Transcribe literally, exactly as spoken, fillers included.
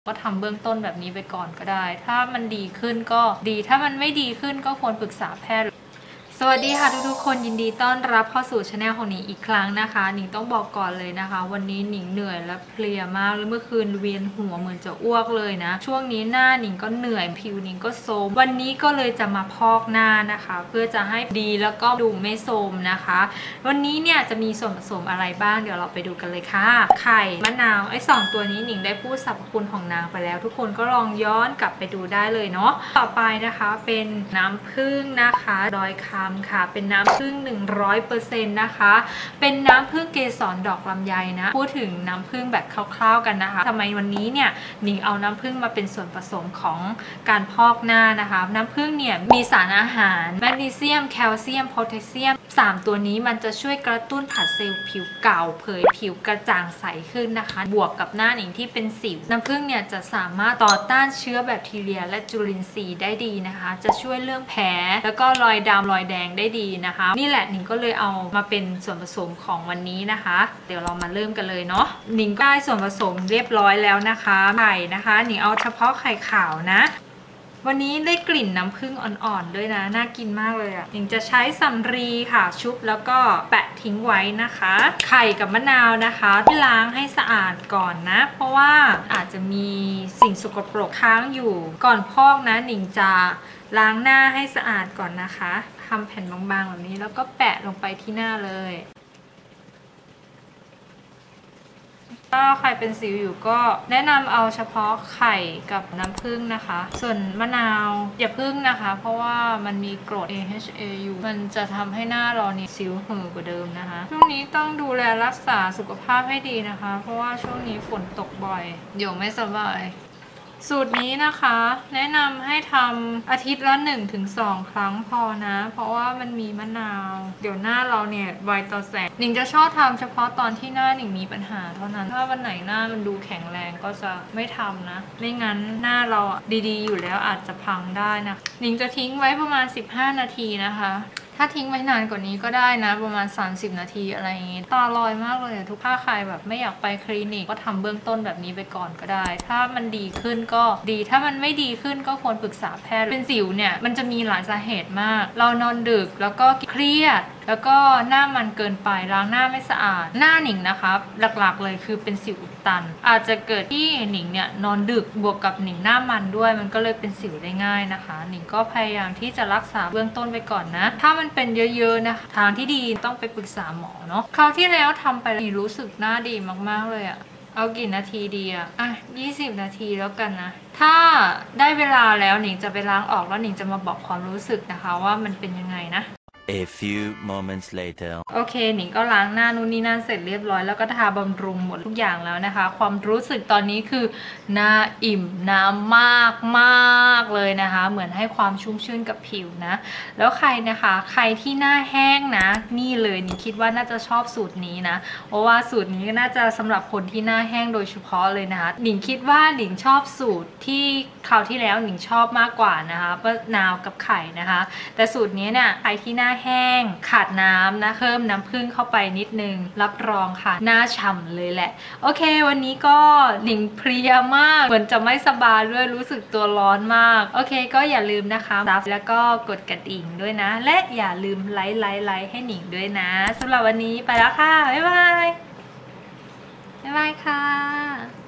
ก็ทำเบื้องต้นแบบนี้ไปก่อนก็ได้ถ้ามันดีขึ้นก็ดีถ้ามันไม่ดีขึ้นก็ควรปรึกษาแพทย์สวัสดีค่ะทุกๆคนยินดีต้อนรับเข้าสู่ช anel ของหนิงอีกครั้งนะคะหนิงต้องบอกก่อนเลยนะคะวันนี้หนิงเหนื่อยและเพลียมากแล้วเมื่อคืนเวียนหัวเหมือนจะอ้วกเลยนะช่วงนี้หน้าหนิงก็เหนื่อยผิวหนิงก็โทรมวันนี้ก็เลยจะมาพอกหน้านะคะเพื่อจะให้ดีแล้วก็ดูไม่โทรมนะคะวันนี้เนี่ยจะมีส่วนผสมอะไรบ้างเดี๋ยวเราไปดูกันเลยค่ะไข่มะนาวไอ้สองตัวนี้หนิงได้พูดสรรพคุณของนางไปแล้วทุกคนก็ลองย้อนกลับไปดูได้เลยเนาะต่อไปนะคะเป็นน้ำผึ้งนะคะดอยคำค่ะเป็นน้ำผึ้ง หนึ่งร้อยเปอร์เซ็นต์ นะคะเป็นน้ำผึ้งเกสรดอกลำไยนะพูดถึงน้ำผึ้งแบบคร่าวๆกันนะคะทำไมวันนี้เนี่ยหนิงเอาน้ำผึ้งมาเป็นส่วนผสมของการพอกหน้านะคะน้ำผึ้งเนี่ยมีสารอาหารแมกนีเซียมแคลเซียมโพแทสเซียมสามตัวนี้มันจะช่วยกระตุ้นผัดเซลล์ผิวเก่าเผยผิวกระจ่างใสขึ้นนะคะบวกกับหน้าหนิงที่เป็นสิวน้ำผึ้งเนี่ยจะสามารถต่อต้านเชื้อแบคทีเรียและจุลินทรีย์ได้ดีนะคะจะช่วยเรื่องแผลแล้วก็รอยดำรอยแดงได้ดีนะคะนี่แหละหนิงก็เลยเอามาเป็นส่วนผสมของวันนี้นะคะเดี๋ยวเรามาเริ่มกันเลยเนาะหนิงก็ได้ส่วนผสมเรียบร้อยแล้วนะคะไข่นะคะหนิงเอาเฉพาะไข่ขาวนะวันนี้ได้กลิ่นน้ำผึ้งอ่อนๆด้วยนะน่ากินมากเลยอ่ะหนิงจะใช้สำลีค่ะชุบแล้วก็แปะทิ้งไว้นะคะไข่กับมะนาวนะคะที่ล้างให้สะอาดก่อนนะเพราะว่าอาจจะมีสิ่งสกปรกค้างอยู่ก่อนพอกนะหนิงจะล้างหน้าให้สะอาดก่อนนะคะทำแผ่นบางๆแบบนี้แล้วก็แปะลงไปที่หน้าเลยถ้าใครเป็นสิวอยู่ก็แนะนำเอาเฉพาะไข่กับน้ำผึ้งนะคะส่วนมะนาวอย่าพึ่งนะคะเพราะว่ามันมีกรด เอ เอช เอ อยู่มันจะทำให้หน้าเรานี่สิวหือกว่าเดิมนะคะช่วงนี้ต้องดูแลรักษาสุขภาพให้ดีนะคะเพราะว่าช่วงนี้ฝนตกบ่อยเดี๋ยวไม่สบายสูตรนี้นะคะแนะนำให้ทำอาทิตย์ละ หนึ่งถึงสอง ครั้งพอนะเพราะว่ามันมีมะนาวเดี๋ยวหน้าเราเนี่ยไวต่อแสงหนิงจะชอบทำเฉพาะตอนที่หน้าหนิงมีปัญหาเท่านั้นถ้าวันไหนหน้ามันดูแข็งแรงก็จะไม่ทำนะไม่งั้นหน้าเราดีๆอยู่แล้วอาจจะพังได้นะหนิงจะทิ้งไว้ประมาณสิบห้านาทีนะคะถ้าทิ้งไว้นานกว่านี้ก็ได้นะประมาณสามสิบนาทีอะไรอย่างงี้ตาลอยมากเลยทุกถ้าใครแบบไม่อยากไปคลินิกก็ทำเบื้องต้นแบบนี้ไปก่อนก็ได้ถ้ามันดีขึ้นก็ดีถ้ามันไม่ดีขึ้นก็ควรปรึกษาแพทย์เป็นสิวเนี่ยมันจะมีหลายสาเหตุมากเรานอนดึกแล้วก็เครียดแล้วก็หน้ามันเกินไปล้างหน้าไม่สะอาดหน้าหนิงนะคะหลักๆเลยคือเป็นสิวอุดตันอาจจะเกิดที่หนิงเนี่ยนอนดึกบวกกับหนิงหน้ามันด้วยมันก็เลยเป็นสิวได้ง่ายนะคะหนิงก็พยายามที่จะรักษาเบื้องต้นไปก่อนนะถ้ามันเป็นเยอะๆนะคะทางที่ดีต้องไปปรึกษาหมอเนาะคราวที่แล้วทำไปหนิงรู้สึกหน้าดีมากๆเลยอะเอากี่นาทีดีอะอ่ะยี่สิบนาทีแล้วกันนะถ้าได้เวลาแล้วหนิงจะไปล้างออกแล้วหนิงจะมาบอกความรู้สึกนะคะว่ามันเป็นยังไงนะ A few moments later โอเคหนิงก็ล้างหน้านู่นนี่นั่นเสร็จเรียบร้อยแล้วก็ทาบำรุงหมดทุกอย่างแล้วนะคะความรู้สึกตอนนี้คือหน้าอิ่มน้ำมากมากเลยนะคะเหมือนให้ความชุ่มชื่นกับผิวนะแล้วใครนะคะใครที่หน้าแห้งนะนี่เลยหนิงคิดว่าน่าจะชอบสูตรนี้นะเพราะว่าสูตรนี้น่าจะสำหรับคนที่หน้าแห้งโดยเฉพาะเลยนะคะหนิงคิดว่าหนิงชอบสูตรที่คราวที่แล้วหนิงชอบมากกว่านะคะมะนาวกับไข่นะคะแต่สูตรนี้เนี่ยใครที่หน้าแห้งขาดน้ำนะเพิ่มน้ำผึ้งเข้าไปนิดนึงรับรองค่ะหน้าฉ่ำเลยแหละโอเควันนี้ก็หนิงเพลียมากเหมือนจะไม่สบายด้วยรู้สึกตัวร้อนมากโอเคก็อย่าลืมนะคะซับแล้วก็กดกระดิ่งด้วยนะและอย่าลืมไลค์ไลค์ไลค์ให้หนิงด้วยนะสำหรับวันนี้ไปแล้วค่ะบ๊ายบายบ๊ายบายค่ะ